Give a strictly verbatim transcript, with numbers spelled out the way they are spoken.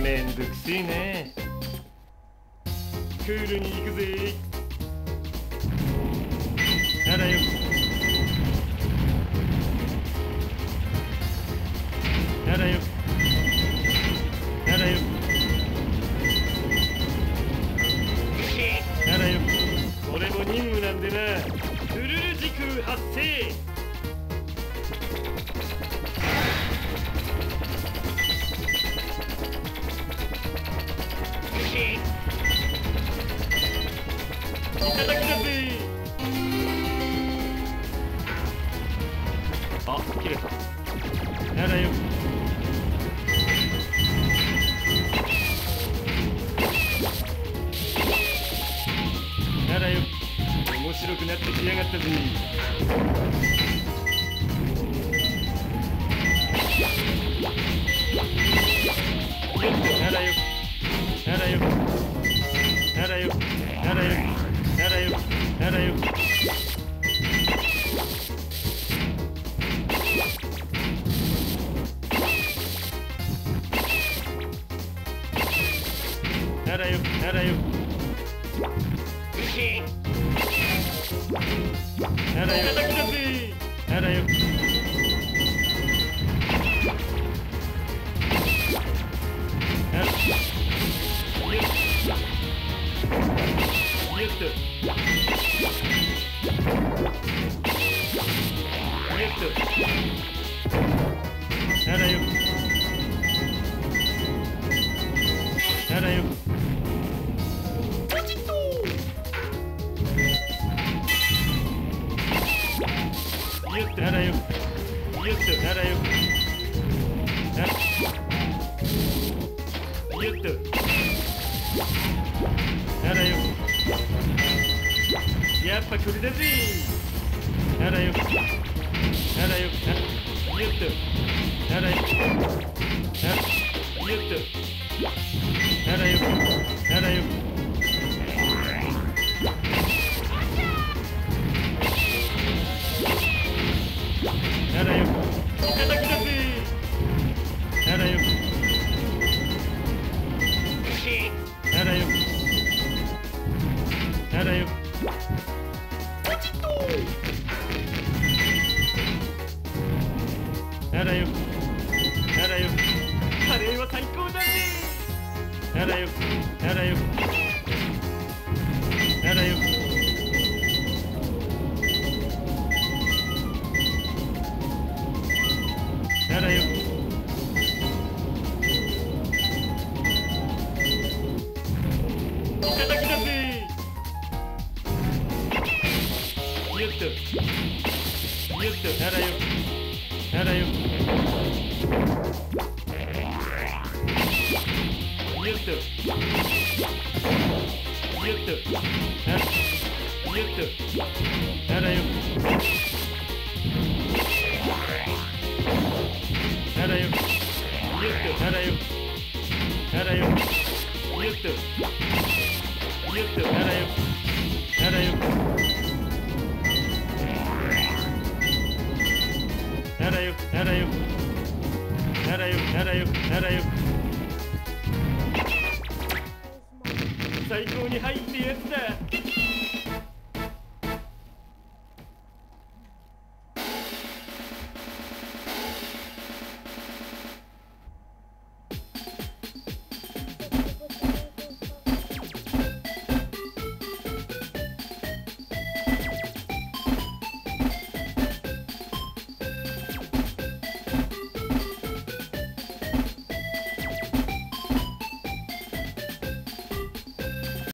めんどくせえね。クールに行くぜ。あらよ。あらよ。あらよ。あらよ。これも任務なんでな。クルル時空発生。いただきだぜ。あ、切れた。あらよ。あらよ。面白くなってきやがったぜ。あらよ。あらよ。あらよ。あらよ。あらよ。あらよ。あらよ。あらよ。あらよ。いただきだぜ。あらよ。あらよ。よっと。よっと。あらよ。あらよ。ポチッと。よっと。あらよ。よっと。あらよ。よっと。あらよ。やっぱこれだぜ。あらよ。あらよ。よっと。あらよ。あよっと。あらよ。あらよ。あらよ。いただきだぜ。あらよ。あらよ。あらよ。ポチッと。あらよ。あらよ。カレーは最高だね。あらよ。あらよ。あらよ。あらよ。いただきだぜ。よっと。よっと。あらよ。あらよ。よっと。よっと。あよっと。あらよ。あらよ。よっと。あらよ。あらよ。よっと。よっと。あらよ。あらよ。あらよ。あらよ。あらよ。あらよ。あらよ。最高に入ってやつだ。